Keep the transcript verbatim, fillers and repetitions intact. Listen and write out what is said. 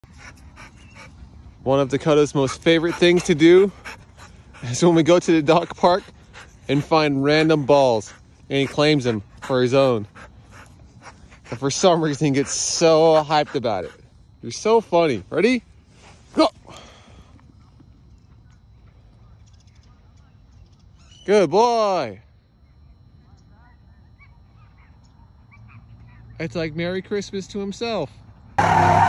One of Dakota's most favorite things to do is when we go to the dog park and find random balls, and he claims them for his own. And for some reason, he gets so hyped about it. You're so funny. Ready? Go! Good boy. It's like Merry Christmas to himself.